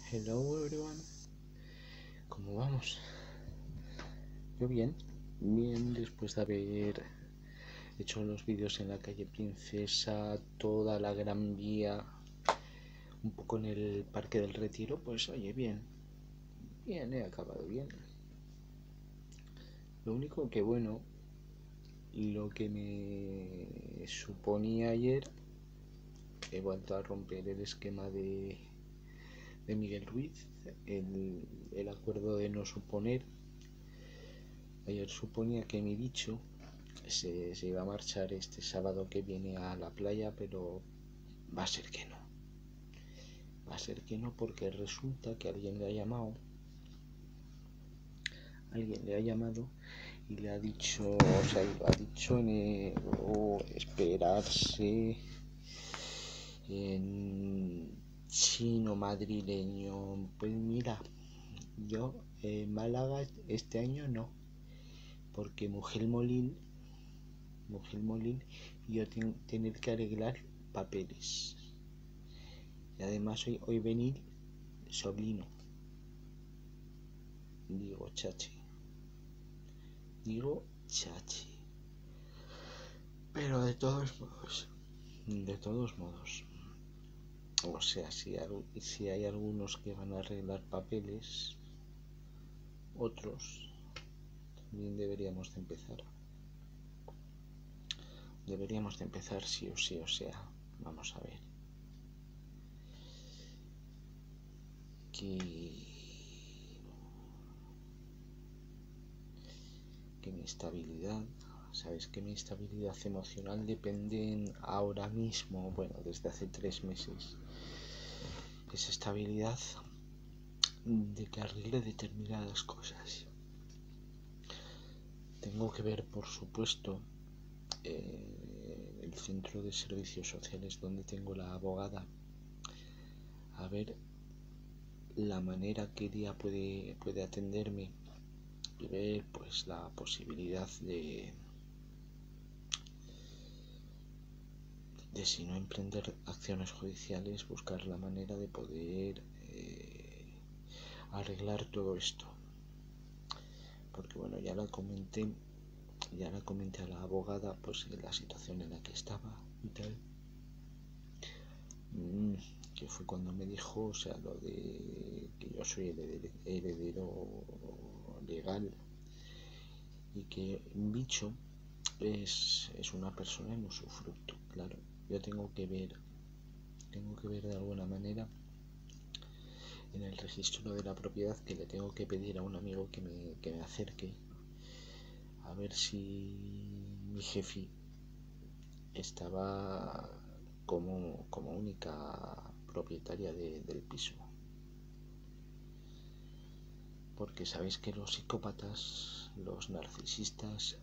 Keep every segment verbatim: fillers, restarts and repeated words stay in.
Hello everyone, ¿cómo vamos? Yo bien, bien después de haber hecho los vídeos en la calle Princesa, toda la Gran Vía, un poco en el Parque del Retiro, pues oye, bien, bien, he acabado bien. Lo único que bueno, lo que me suponía ayer, he vuelto a romper el esquema de, de Miguel Ruiz, el, el acuerdo de no suponer. Ayer suponía que mi bicho se, se iba a marchar este sábado que viene a la playa, pero va a ser que no. Va a ser que no porque resulta que alguien le ha llamado, alguien le ha llamado y le ha dicho, o sea, ha dicho en el, oh, esperarse en chino madrileño. Pues mira, yo en Málaga este año no, porque Mujer Molín, Mujer Molín y yo tengo tener que arreglar papeles. Y además hoy, hoy venir sobrino. Digo chachi. Digo chachi. Pero de todos modos, de todos modos, o sea, si hay, si hay algunos que van a arreglar papeles, otros también deberíamos de empezar. Deberíamos de empezar sí o sí, o sea, vamos a ver. Que, que mi estabilidad, sabes que mi estabilidad emocional depende ahora mismo, bueno, desde hace tres meses, esa estabilidad de que arregle determinadas cosas. Tengo que ver, por supuesto, eh, el centro de servicios sociales donde tengo la abogada, a ver la manera que día puede, puede atenderme y ver pues la posibilidad de de si no emprender acciones judiciales, buscar la manera de poder eh, arreglar todo esto, porque bueno, ya la comenté ya la comenté a la abogada pues la situación en la que estaba y tal, mm, que fue cuando me dijo, o sea, lo de que yo soy heredero, heredero legal y que un bicho es, es una persona en usufructo. Claro, yo tengo que ver tengo que ver de alguna manera en el registro de la propiedad, que le tengo que pedir a un amigo que me, que me acerque a ver si mi jefe estaba como, como única propietaria de, del piso, porque sabéis que los psicópatas, los narcisistas,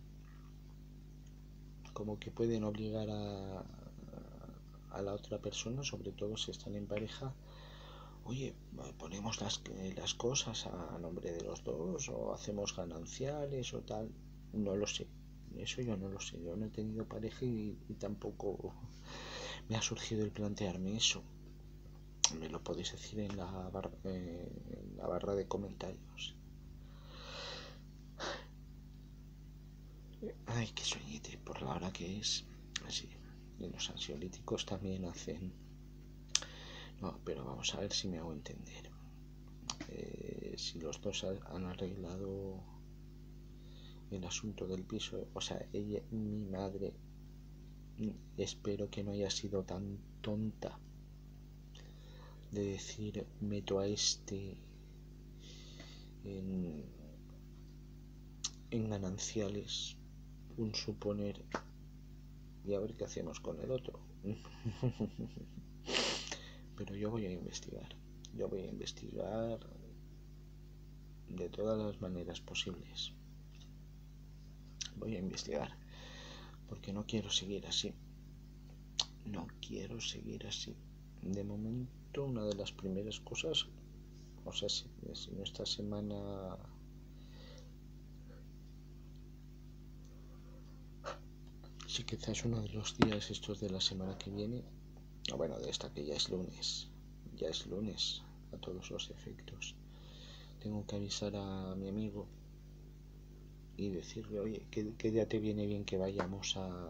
como que pueden obligar a, a la otra persona, sobre todo si están en pareja, oye, ponemos las, las cosas a nombre de los dos o hacemos gananciales o tal. No lo sé, eso yo no lo sé. Yo no he tenido pareja y, y tampoco me ha surgido el plantearme eso. Me lo podéis decir en la, bar, eh, en la barra de comentarios. Ay, qué sueñete por la hora que es. Así, y los ansiolíticos también hacen. No, pero vamos a ver si me hago entender. Eh, si los dos han arreglado el asunto del piso, o sea, ella, mi madre, espero que no haya sido tan tonta de decir meto a este en, en gananciales, un suponer, y a ver qué hacemos con el otro. Pero yo voy a investigar, yo voy a investigar de todas las maneras posibles. Voy a investigar, porque no quiero seguir así. No quiero seguir así. De momento, una de las primeras cosas, o sea, si, si no esta semana, si quizás uno de los días estos de la semana que viene, o bueno, de esta que ya es lunes, ya es lunes, a todos los efectos. Tengo que avisar a mi amigo y decirle, oye, ¿qué, qué día te viene bien que vayamos a,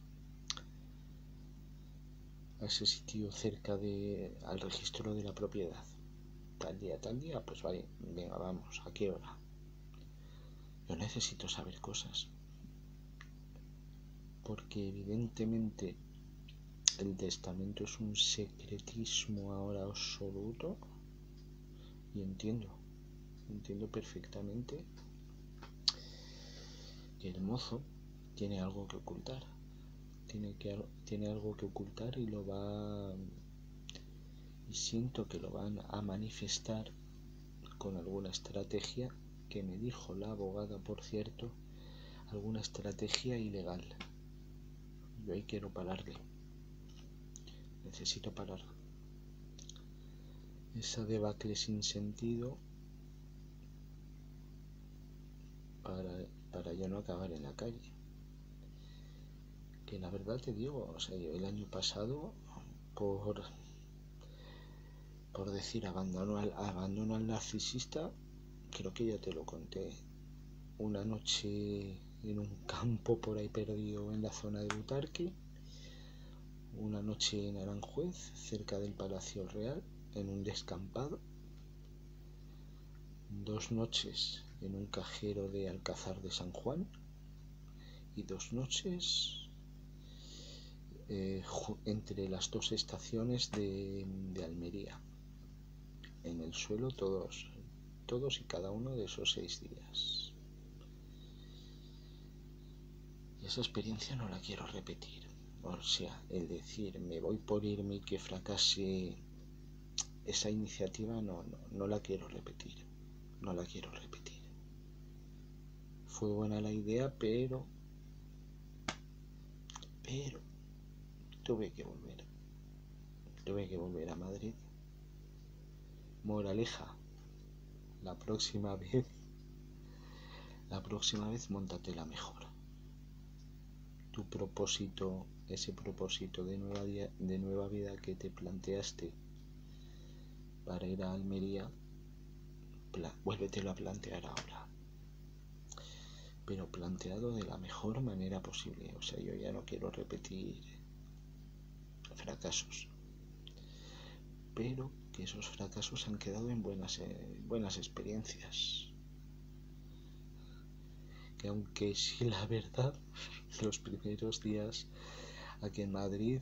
a ese sitio cerca de al registro de la propiedad? Tal día, tal día, pues vale, venga, vamos, ¿a qué hora? Yo necesito saber cosas, porque evidentemente el testamento es un secretismo ahora absoluto, y entiendo, entiendo perfectamente que el mozo tiene algo que ocultar, tiene, que, tiene algo que ocultar y lo va, y siento que lo van a manifestar con alguna estrategia que me dijo la abogada, por cierto, alguna estrategia ilegal. Yo ahí quiero pararle, necesito parar esa debacle sin sentido para, para ya no acabar en la calle. Que la verdad te digo, o sea, yo el año pasado, por por decir abandono al, abandono al narcisista, creo que ya te lo conté, una noche en un campo por ahí perdido en la zona de Butarque, una noche en Aranjuez, cerca del Palacio Real, en un descampado, dos noches en un cajero de Alcázar de San Juan y dos noches eh, entre las dos estaciones de, de Almería, en el suelo todos, todos y cada uno de esos seis días. Y esa experiencia no la quiero repetir. O sea, el decir me voy por irme y que fracase esa iniciativa, no, no, no la quiero repetir. No la quiero repetir. Fue buena la idea, pero pero tuve que volver. Tuve que volver a Madrid. Moraleja, la próxima vez, la próxima vez móntatela mejor. Tu propósito, ese propósito de nueva, de nueva vida que te planteaste para ir a Almería, vuélvetelo a plantear ahora, pero planteado de la mejor manera posible. O sea, yo ya no quiero repetir fracasos, pero que esos fracasos han quedado en buenas, eh, buenas experiencias. Que aunque sí, la verdad, los primeros días aquí en Madrid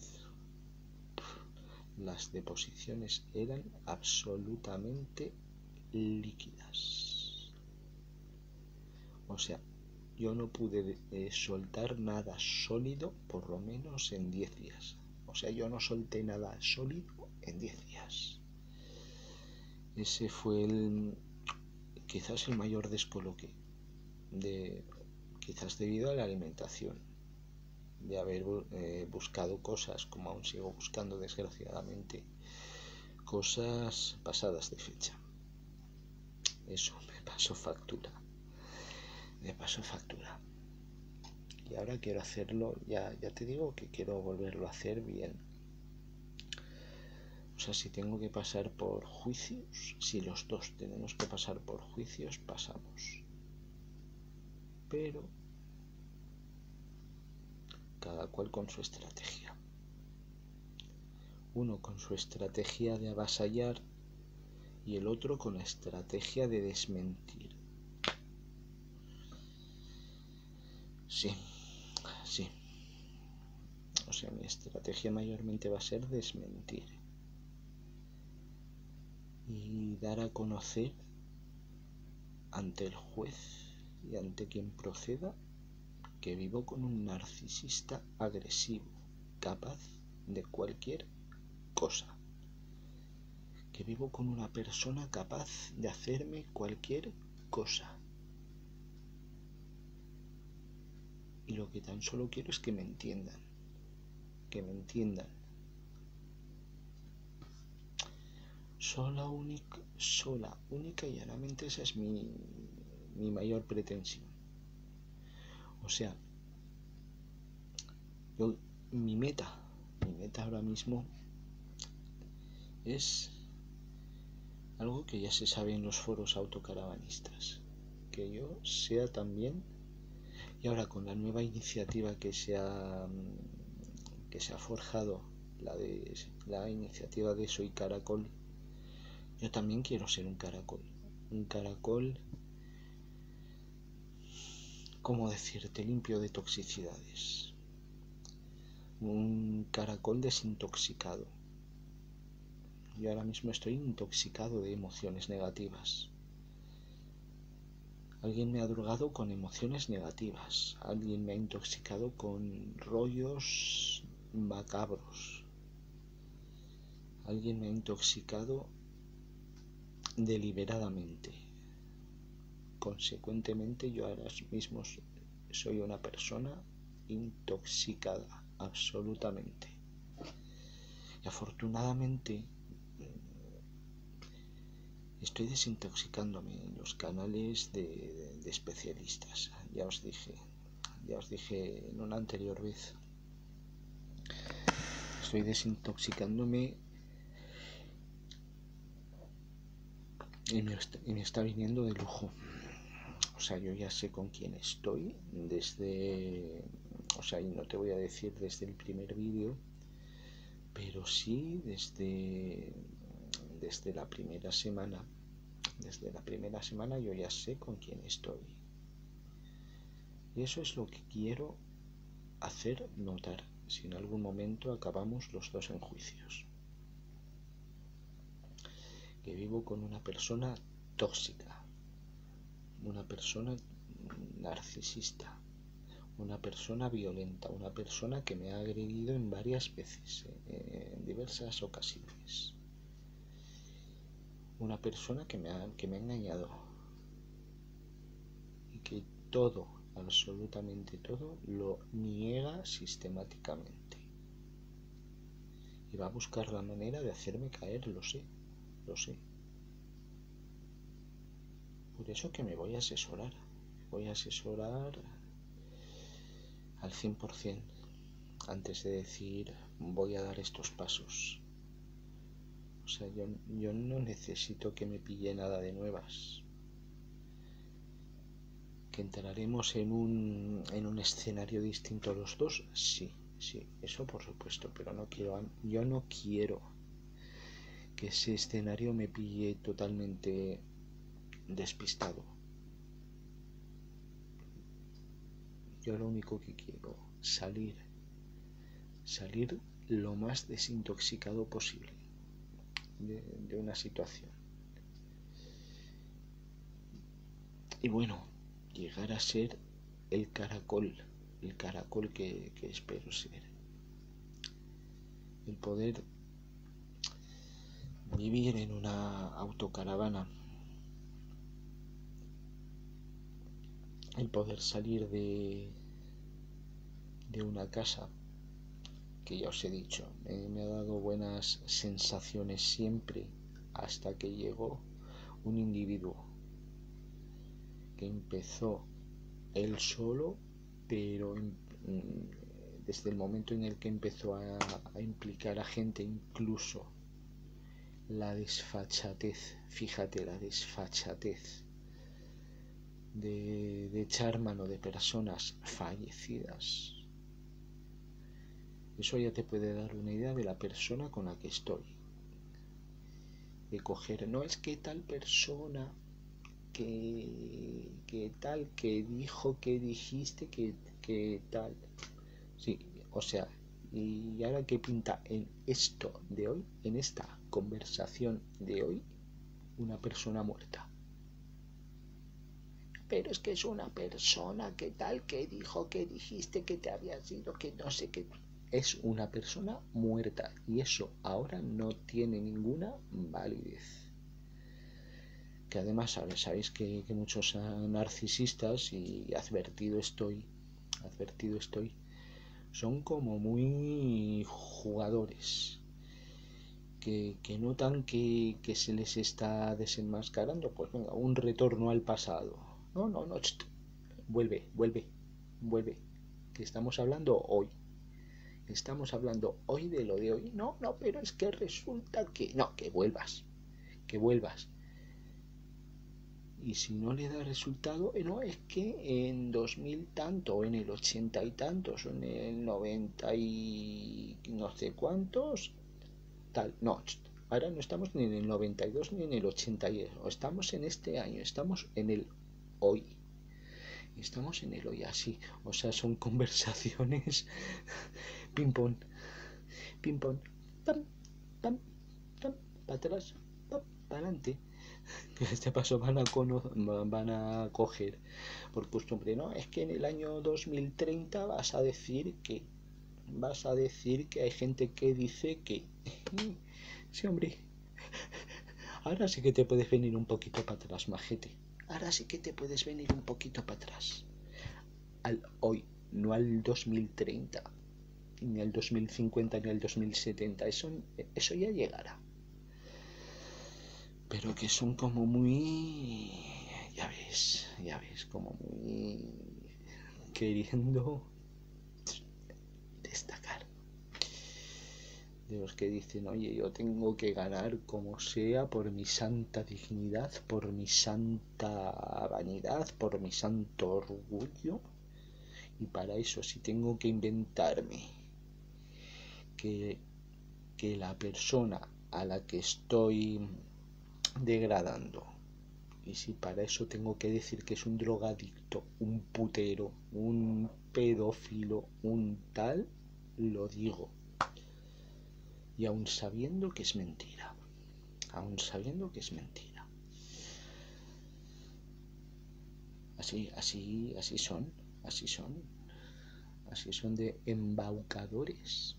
las deposiciones eran absolutamente líquidas. O sea, yo no pude eh, soltar nada sólido por lo menos en diez días. O sea, yo no solté nada sólido en diez días. Ese fue el, quizás el mayor descoloque, de, quizás debido a la alimentación, de haber eh, buscado cosas, como aún sigo buscando desgraciadamente, cosas pasadas de fecha. Eso me pasó factura, me pasó factura. Y ahora quiero hacerlo, ya, ya te digo que quiero volverlo a hacer bien. O sea, si tengo que pasar por juicios, si los dos tenemos que pasar por juicios, pasamos. Pero cada cual con su estrategia. Uno con su estrategia de avasallar y el otro con la estrategia de desmentir. Sí, sí. O sea, mi estrategia mayormente va a ser desmentir y dar a conocer ante el juez y ante quien proceda que vivo con un narcisista agresivo, capaz de cualquier cosa. Que vivo con una persona capaz de hacerme cualquier cosa. Y lo que tan solo quiero es que me entiendan. Que me entiendan. Sola, única, sola, única y llanamente esa es mi, mi mayor pretensión. O sea, yo, mi meta, mi meta ahora mismo es algo que ya se sabe en los foros autocaravanistas, que yo sea también, y ahora con la nueva iniciativa que se ha, que se ha forjado, la, de, la iniciativa de Soy Caracol, yo también quiero ser un caracol, un caracol, ¿cómo decirte?, limpio de toxicidades, un caracol desintoxicado. Yo ahora mismo estoy intoxicado de emociones negativas. Alguien me ha drogado con emociones negativas. Alguien me ha intoxicado con rollos macabros. Alguien me ha intoxicado deliberadamente. Consecuentemente, yo ahora mismo soy una persona intoxicada, absolutamente. Y afortunadamente estoy desintoxicándome en los canales de, de, de especialistas. Ya os dije, ya os dije en una anterior vez. Estoy desintoxicándome y me, y me está viniendo de lujo. O sea, yo ya sé con quién estoy desde, o sea, y no te voy a decir desde el primer vídeo, pero sí desde, desde la primera semana. Desde la primera semana yo ya sé con quién estoy. Y eso es lo que quiero hacer notar si en algún momento acabamos los dos en juicios. Que vivo con una persona tóxica, una persona narcisista, una persona violenta, una persona que me ha agredido en varias veces, eh, en diversas ocasiones. Una persona que me ha, que me ha engañado y que todo, absolutamente todo, lo niega sistemáticamente. Y va a buscar la manera de hacerme caer, lo sé, lo sé. Por eso que me voy a asesorar, me voy a asesorar al cien por cien antes de decir voy a dar estos pasos. O sea, yo, yo no necesito que me pille nada de nuevas. ¿Que entraremos en un, en un escenario distinto los dos? Sí, sí, eso por supuesto, pero no quiero, yo no quiero que ese escenario me pille totalmente despistado. Yo lo único que quiero, salir, salir lo más desintoxicado posible de, de una situación. Y bueno, llegar a ser el caracol, el caracol que, que espero ser. El poder vivir en una autocaravana, el poder salir de, de una casa que ya os he dicho, eh, me ha dado buenas sensaciones siempre hasta que llegó un individuo que empezó él solo, pero en, desde el momento en el que empezó a, a implicar a gente, incluso la desfachatez, fíjate la desfachatez de, de echar mano de personas fallecidas. Eso ya te puede dar una idea de la persona con la que estoy. De coger, no es que tal persona, que, que tal, que dijo, que dijiste, que, que tal. Sí, o sea, y ahora qué pinta en esto de hoy, en esta conversación de hoy, una persona muerta. Pero es que es una persona que tal, que dijo, que dijiste, que te habías ido, que no sé qué. Es una persona muerta y eso ahora no tiene ninguna validez. Que además sabéis que, que muchos narcisistas, y advertido estoy, advertido estoy, son como muy jugadores. Que, que notan que, que se les está desenmascarando, pues venga, un retorno al pasado. No, no, no, cht, vuelve, vuelve, vuelve, que estamos hablando hoy. Estamos hablando hoy de lo de hoy. No, no, pero es que resulta que... No, que vuelvas. que vuelvas. Y si no le da resultado, eh, no, es que en dos mil tanto, o en el ochenta y tantos, o en el noventa y no sé cuántos, tal, no, ahora no estamos ni en el noventa y dos ni en el ochenta y dos, estamos en este año, estamos en el hoy. Estamos en el hoy así, o sea, son conversaciones ping pong, ping pong, pam, pam, pam, para atrás, pam, para adelante. Que este paso van a, van a coger por costumbre, ¿no? Es que en el año dos mil treinta vas a decir que, vas a decir que hay gente que dice que, sí, hombre, ahora sí que te puedes venir un poquito para atrás, majete. Ahora sí que te puedes venir un poquito para atrás. Al hoy, no al dos mil treinta, ni al dos mil cincuenta, ni al dos mil setenta. Eso, eso ya llegará. Pero que son como muy, ya ves, ya ves, como muy queriendo destacar. De los que dicen, oye, yo tengo que ganar como sea por mi santa dignidad, por mi santa vanidad, por mi santo orgullo. Y para eso, si tengo que inventarme que, que la persona a la que estoy degradando, y si para eso tengo que decir que es un drogadicto, un putero, un pedófilo, un tal, lo digo. Y aun sabiendo que es mentira, aun sabiendo que es mentira. Así, así, así son, así son, así son de embaucadores.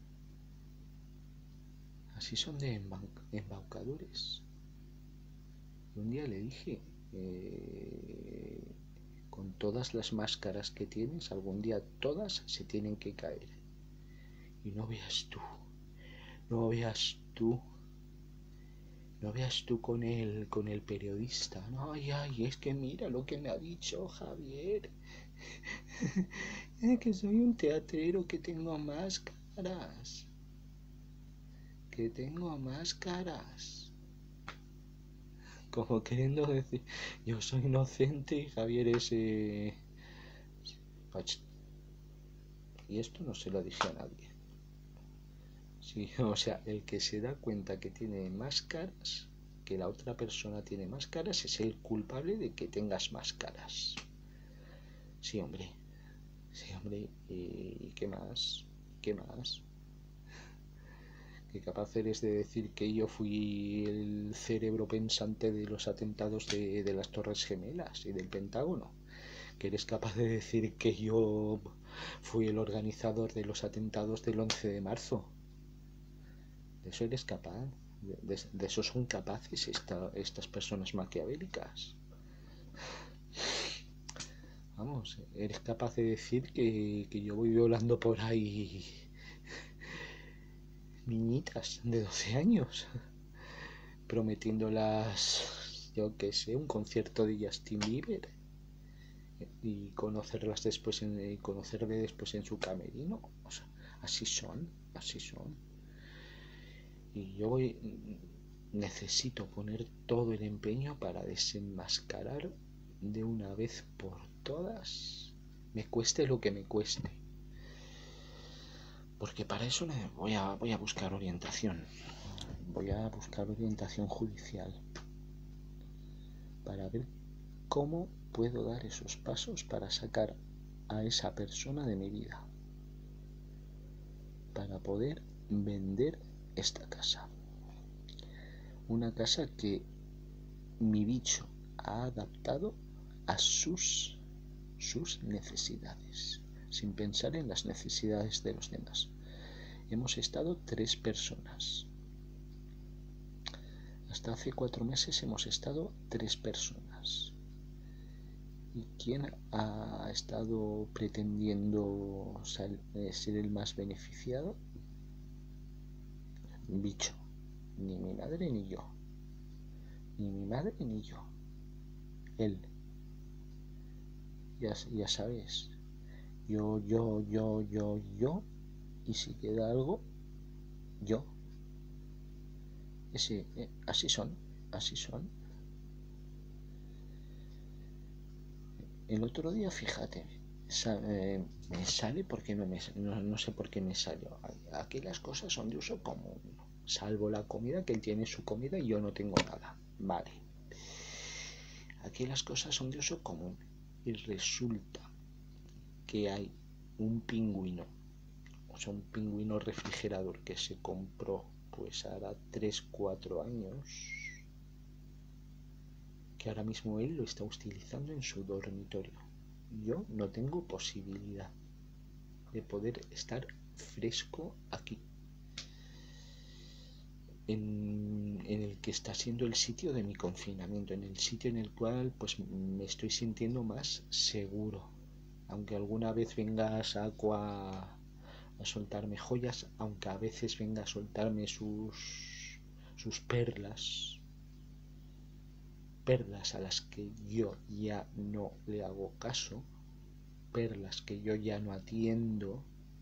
Así son de embaucadores. Y un día le dije, eh, con todas las máscaras que tienes, algún día todas se tienen que caer. Y no veas tú, no veas tú, no veas tú con el, con el periodista. No, ay, ay, es que mira lo que me ha dicho Javier. Es que soy un teatrero, que tengo máscaras. Que tengo máscaras. Como queriendo decir, yo soy inocente y Javier es... Eh... Y esto no se lo dije a nadie. Sí, o sea, el que se da cuenta que tiene máscaras, que la otra persona tiene máscaras, es el culpable de que tengas máscaras. Sí, hombre. Sí, hombre. ¿Y qué más? ¿Qué más? ¿Qué capaz eres de decir que yo fui el cerebro pensante de los atentados de, de las Torres Gemelas y del Pentágono? ¿Que eres capaz de decir que yo fui el organizador de los atentados del once de marzo? ¿De eso eres capaz? ¿De, de, de eso son capaces esta, estas personas maquiavélicas? Vamos, ¿eres capaz de decir que, que yo voy violando por ahí niñitas de doce años, prometiéndolas, yo qué sé, un concierto de Justin Bieber y conocerlas después en, y conocerle después en su camerino? O sea, así son, así son. Y yo voy, necesito poner todo el empeño para desenmascarar de una vez por todas, me cueste lo que me cueste. Porque para eso voy a, voy a buscar orientación. Voy a buscar orientación judicial para ver cómo puedo dar esos pasos para sacar a esa persona de mi vida, para poder vender esta casa. Una casa que mi bicho ha adaptado a sus, sus necesidades, sin pensar en las necesidades de los demás. Hemos estado tres personas. Hasta hace cuatro meses hemos estado tres personas. ¿Y quién ha estado pretendiendo ser el más beneficiado? Bicho. Ni mi madre ni yo. Ni mi madre ni yo. Él. Ya, ya sabes. Yo, yo, yo, yo, yo. Y si queda algo, yo. Ese, eh, así son. así son. El otro día, fíjate, eh, me sale porque no, me, no, no sé por qué me salió. Aquí las cosas son de uso común, salvo la comida, que él tiene su comida y yo no tengo nada. Vale. Aquí las cosas son de uso común y resulta que hay un pingüino, o sea, un pingüino refrigerador que se compró pues hará tres cuatro años, que ahora mismo él lo está utilizando en su dormitorio. Yo no tengo posibilidad de poder estar fresco aquí, en, en el que está siendo el sitio de mi confinamiento, en el sitio en el cual pues me estoy sintiendo más seguro, aunque alguna vez venga Saco a, a soltarme joyas, aunque a veces venga a soltarme sus sus perlas perlas a las que yo ya no le hago caso, perlas que yo ya no atiendo.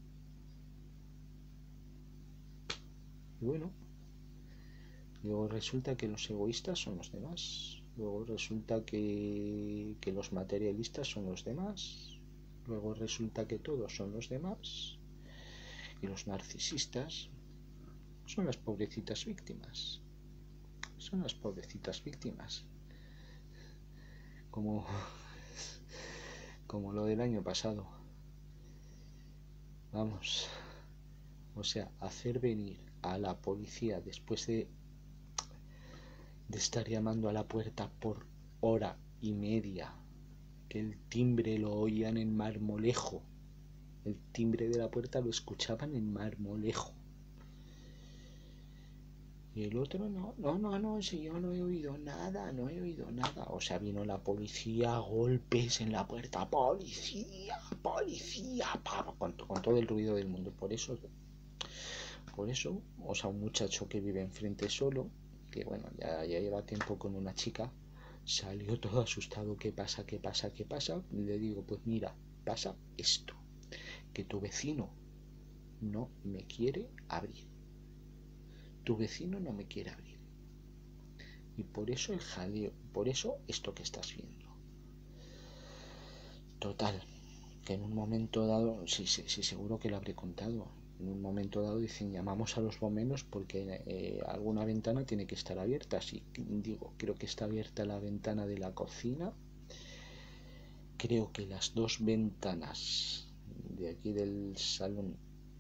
Y bueno, luego resulta que los egoístas son los demás, luego resulta que, que los materialistas son los demás, luego resulta que todos son los demás, y los narcisistas son las pobrecitas víctimas, son las pobrecitas víctimas, como, como lo del año pasado. Vamos, o sea, hacer venir a la policía después de, de estar llamando a la puerta por hora y media, que el timbre lo oían en Marmolejo, el timbre de la puerta lo escuchaban en Marmolejo, y el otro no, no, no, no, si yo no he oído nada, no he oído nada. O sea, vino la policía, golpes en la puerta, policía, policía, pa, con, con todo el ruido del mundo. Por eso, por eso, o sea, un muchacho que vive enfrente solo, que bueno, ya, ya lleva tiempo con una chica, salió todo asustado. ¿Qué pasa? ¿Qué pasa? ¿Qué pasa? Y le digo, pues mira, pasa esto, que tu vecino no me quiere abrir. Tu vecino no me quiere abrir. Y por eso el jaleo, por eso esto que estás viendo. Total, que en un momento dado, sí, sí, sí, seguro que lo habré contado. En un momento dado dicen, llamamos a los bomberos porque eh, alguna ventana tiene que estar abierta. Así digo, creo que está abierta la ventana de la cocina. Creo que las dos ventanas de aquí del salón,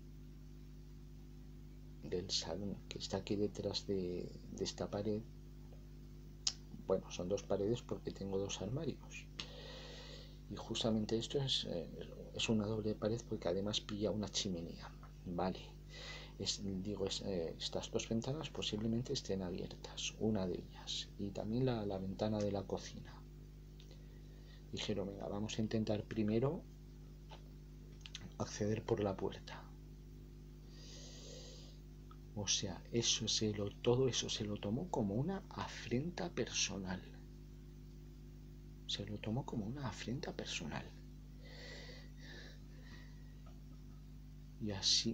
del salón que está aquí detrás de, de esta pared, bueno, son dos paredes porque tengo dos armarios. Y justamente esto es, eh, es una doble pared porque además pilla una chimenea. Vale. Es, digo, es, eh, estas dos ventanas posiblemente estén abiertas, una de ellas, y también la, la ventana de la cocina. Dijeron, venga, vamos a intentar primero acceder por la puerta. O sea, eso se lo, todo eso se lo tomó como una afrenta personal. Se lo tomó como una afrenta personal. Y así,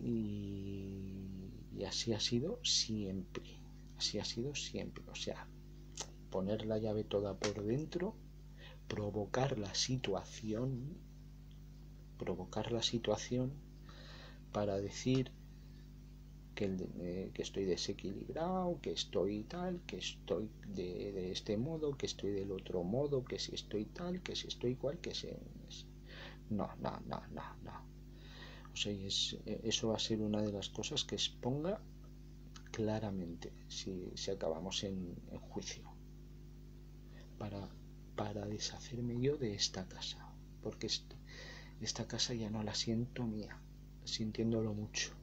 y así ha sido siempre. Así ha sido siempre. O sea, poner la llave toda por dentro, provocar la situación, provocar la situación para decir que, eh, que estoy desequilibrado, que estoy tal, que estoy de, de este modo, que estoy del otro modo, que si estoy tal, que si estoy cual, que si... No, no, no, no, no. O sea, es, eso va a ser una de las cosas que exponga claramente si, si acabamos en, en juicio. Para, para deshacerme yo de esta casa. Porque esta, esta casa ya no la siento mía, sintiéndolo mucho.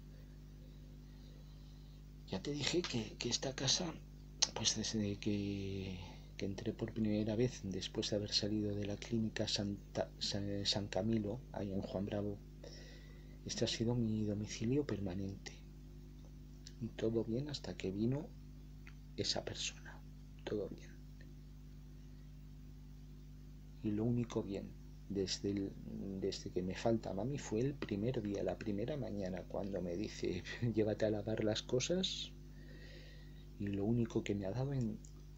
Ya te dije que, que esta casa, pues desde que, que entré por primera vez, después de haber salido de la clínica Santa, San, San Camilo, ahí en Juan Bravo, este ha sido mi domicilio permanente. Y todo bien hasta que vino esa persona. Todo bien. Y lo único bien desde, el, desde que me falta mami fue el primer día, la primera mañana, cuando me dice, llévate a lavar las cosas. Y lo único que me ha dado en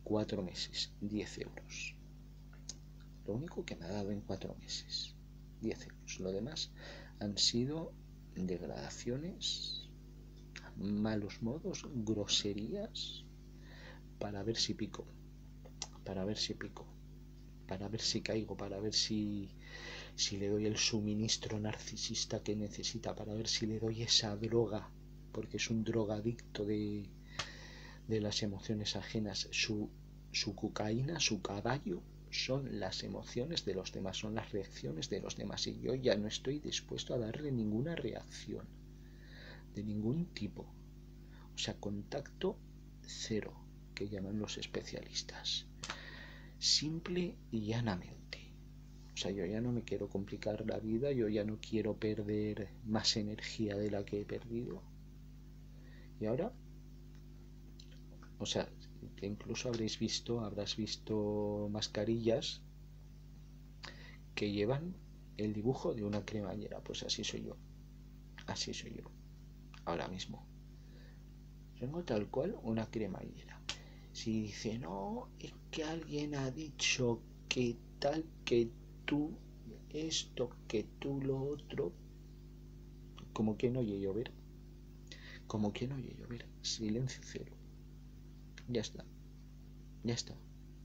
cuatro meses, diez euros. Lo único que me ha dado en cuatro meses, diez euros. Lo demás han sido degradaciones, malos modos, groserías, para ver si pico, para ver si pico, para ver si caigo, para ver si, si le doy el suministro narcisista que necesita, para ver si le doy esa droga, porque es un drogadicto de, de las emociones ajenas. Su, su cocaína, su caballo, son las emociones de los demás, son las reacciones de los demás, y yo ya no estoy dispuesto a darle ninguna reacción de ningún tipo. O sea, contacto cero, que llaman los especialistas. Simple y llanamente. O sea, yo ya no me quiero complicar la vida, yo ya no quiero perder más energía de la que he perdido. Y ahora, o sea, que incluso habréis visto, habrás visto mascarillas que llevan el dibujo de una cremallera. Pues así soy yo, así soy yo, ahora mismo. Tengo tal cual una cremallera. Si dice, no, es que alguien ha dicho que tal, que tú esto, que tú lo otro, como que no oye llover, como que no oye llover, silencio cero. Ya está, ya está.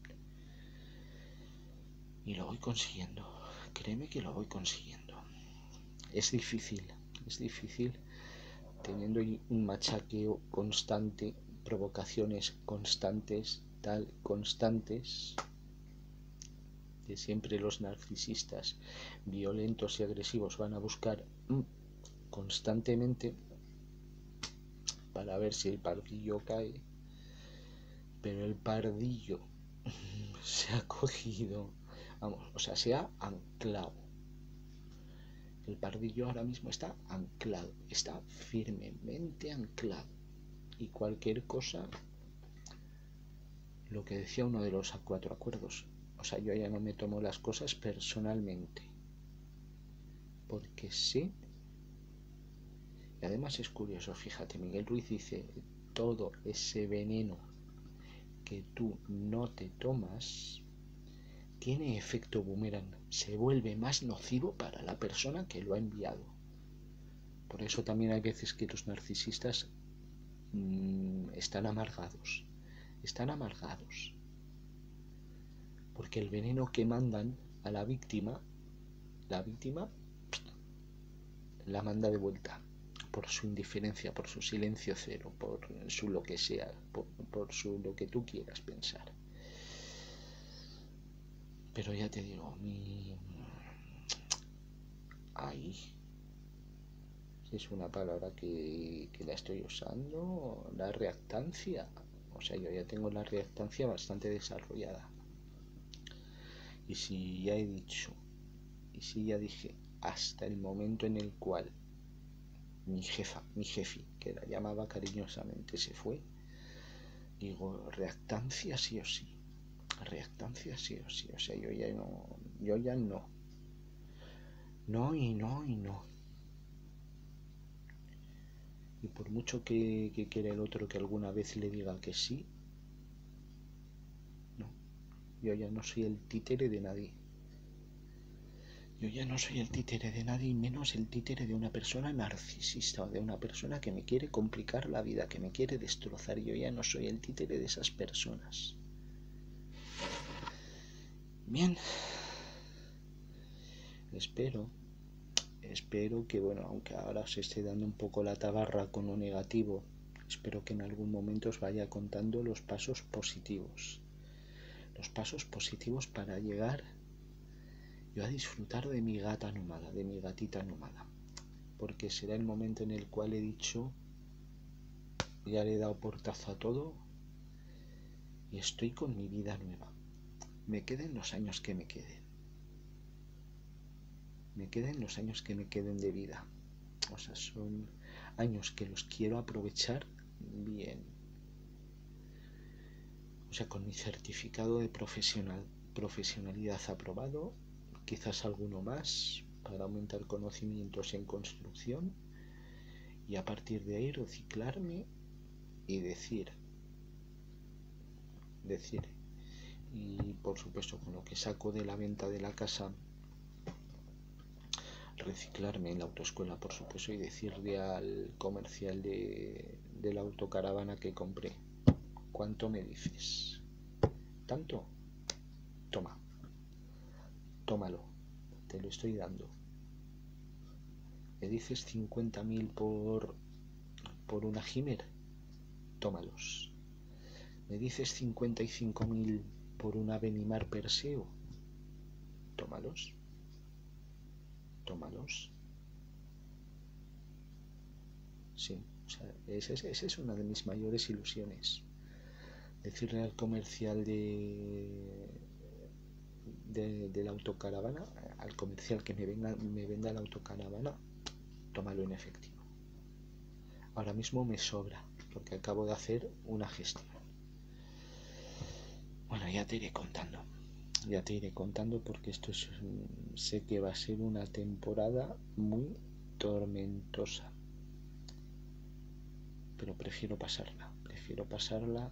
Y lo voy consiguiendo, créeme que lo voy consiguiendo. Es difícil, es difícil teniendo un machaqueo constante, provocaciones constantes, tal, constantes, que siempre los narcisistas violentos y agresivos van a buscar mm, constantemente para ver si el pardillo cae, pero el pardillo se ha cogido, vamos, o sea, se ha anclado. El pardillo ahora mismo está anclado, está firmemente anclado, y cualquier cosa, lo que decía uno de los cuatro acuerdos, o sea, yo ya no me tomo las cosas personalmente, porque sé. Y además es curioso, fíjate, Miguel Ruiz dice, todo ese veneno que tú no te tomas tiene efecto boomerang, se vuelve más nocivo para la persona que lo ha enviado. Por eso también hay veces que los narcisistas mmm, están amargados, están amargados, porque el veneno que mandan a la víctima, la víctima la manda de vuelta, por su indiferencia, por su silencio cero, por su lo que sea, por, por su lo que tú quieras pensar. Pero ya te digo, mi... Ay, es una palabra que, que la estoy usando, la reactancia. O sea, yo ya tengo la reactancia bastante desarrollada. Y si ya he dicho, y si ya dije, hasta el momento en el cual mi jefa, mi jefi, que la llamaba cariñosamente, se fue, digo, reactancia sí o sí, reactancia sí o sí, o sea, yo ya no, yo ya no, no y no y no. Y por mucho que, que quiera el otro que alguna vez le diga que sí, no, yo ya no soy el títere de nadie. Yo ya no soy el títere de nadie, y menos el títere de una persona narcisista o de una persona que me quiere complicar la vida, que me quiere destrozar. Yo ya no soy el títere de esas personas. Bien, espero, espero que, bueno, aunque ahora os esté dando un poco la tabarra con lo negativo, espero que en algún momento os vaya contando los pasos positivos. Los pasos positivos para llegar yo a disfrutar de mi gata nómada, de mi gatita nómada, porque será el momento en el cual he dicho, ya le he dado portazo a todo y estoy con mi vida nueva. Me queden los años que me queden, me queden los años que me queden de vida, o sea, son años que los quiero aprovechar bien, o sea, con mi certificado de profesional, profesionalidad aprobado, quizás alguno más para aumentar conocimientos en construcción, y a partir de ahí reciclarme y decir, decir, y por supuesto con lo que saco de la venta de la casa, reciclarme en la autoescuela, por supuesto, y decirle al comercial de, de la autocaravana que compré: ¿cuánto me dices? ¿Tanto? Toma, tómalo, te lo estoy dando. ¿Me dices cincuenta mil por, por una Himer? Tómalos. ¿Me dices cincuenta y cinco mil por una Benimar Perseo? Tómalos. Tómalos. Sí, o sea, esa es, esa es una de mis mayores ilusiones. Decirle al comercial de, de, de la autocaravana, al comercial que me, venga, me venda la autocaravana: tómalo en efectivo. Ahora mismo me sobra, porque acabo de hacer una gestión. Bueno, ya te iré contando. Ya te iré contando porque esto es, sé que va a ser una temporada muy tormentosa. Pero prefiero pasarla. Prefiero pasarla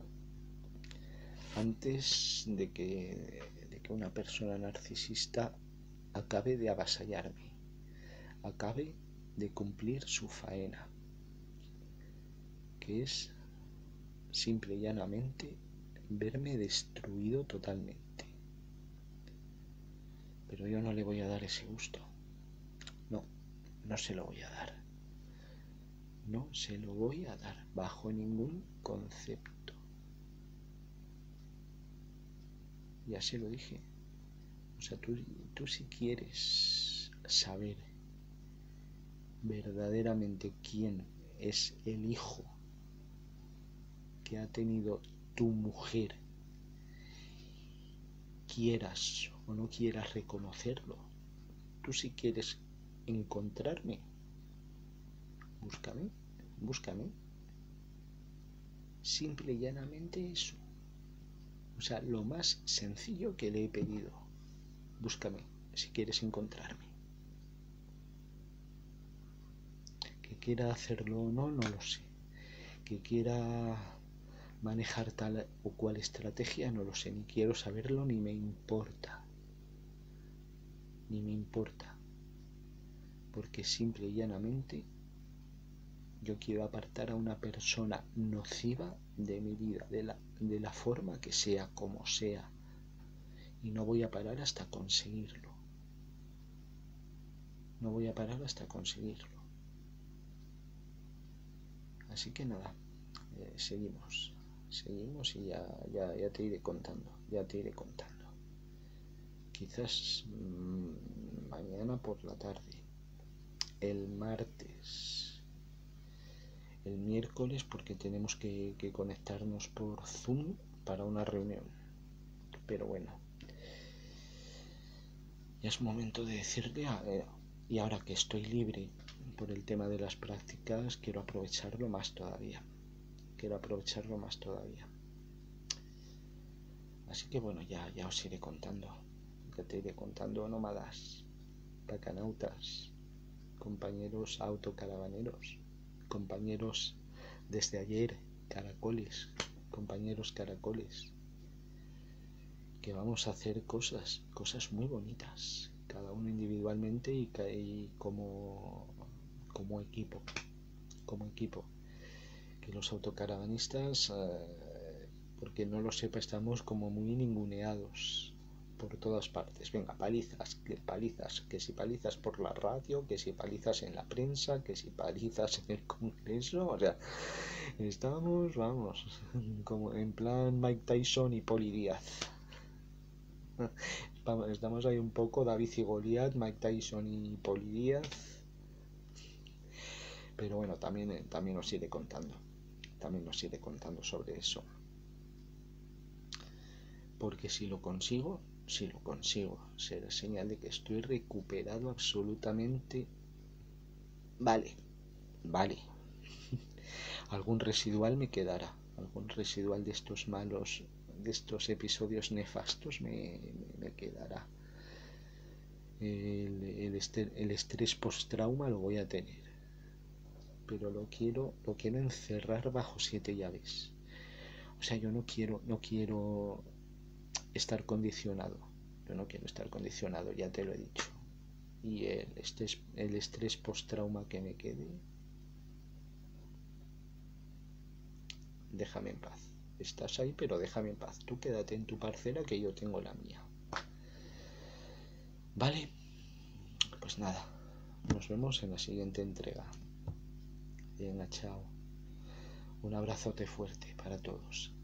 antes de que, de que una persona narcisista acabe de avasallarme, acabe de cumplir su faena, que es simple y llanamente verme destruido totalmente. Pero yo no le voy a dar ese gusto. No, no se lo voy a dar. No se lo voy a dar bajo ningún concepto. Ya se lo dije. O sea, tú, tú si quieres saber verdaderamente quién es el hijo que ha tenido tu mujer, quieras o no quieras reconocerlo, tú si quieres encontrarme, búscame, búscame. Simple y llanamente eso. O sea, lo más sencillo que le he pedido: búscame si quieres encontrarme. Que quiera hacerlo o no, no lo sé. Que quiera manejar tal o cual estrategia, no lo sé, ni quiero saberlo, ni me importa. Ni me importa. Porque simple y llanamente yo quiero apartar a una persona nociva de mi vida, de la, de la forma que sea, como sea. Y no voy a parar hasta conseguirlo. No voy a parar hasta conseguirlo. Así que nada, eh, seguimos. Seguimos y ya, ya, ya te iré contando. Ya te iré contando. Quizás mmm, mañana por la tarde. El martes. El miércoles, porque tenemos que, que conectarnos por Zoom para una reunión. Pero bueno, ya es momento de decirle a, eh, y ahora que estoy libre por el tema de las prácticas, quiero aprovecharlo más todavía. Quiero aprovecharlo más todavía. Así que bueno, ya, ya os iré contando. Ya te iré contando, nómadas, bacanautas, compañeros autocaravaneros, compañeros desde ayer, caracoles, compañeros caracoles, que vamos a hacer cosas, cosas muy bonitas, cada uno individualmente y, y como, como equipo, como equipo. Que los autocaravanistas, eh, porque no lo sepa, estamos como muy ninguneados por todas partes. Venga, palizas, que palizas, que si palizas por la radio, que si palizas en la prensa, que si palizas en el Congreso, o sea, estamos, vamos, como en plan Mike Tyson y Poli Díaz. Estamos ahí un poco David y Goliat, Mike Tyson y Poli Díaz. Pero bueno, también, también os iré contando. También os iré contando sobre eso. Porque si lo consigo, si lo consigo, será señal de que estoy recuperado absolutamente. Vale, vale. Algún residual me quedará. Algún residual de estos malos, de estos episodios nefastos me, me, me quedará. El, el, ester, el estrés post-trauma lo voy a tener. Pero lo quiero, lo quiero encerrar bajo siete llaves. O sea, yo no quiero, no quiero estar condicionado. Yo no quiero estar condicionado, ya te lo he dicho. Y el estrés, el estrés post-trauma que me quede, déjame en paz. Estás ahí, pero déjame en paz. Tú quédate en tu parcela que yo tengo la mía. Vale, pues nada, nos vemos en la siguiente entrega. Venga, chao. Un abrazote fuerte para todos.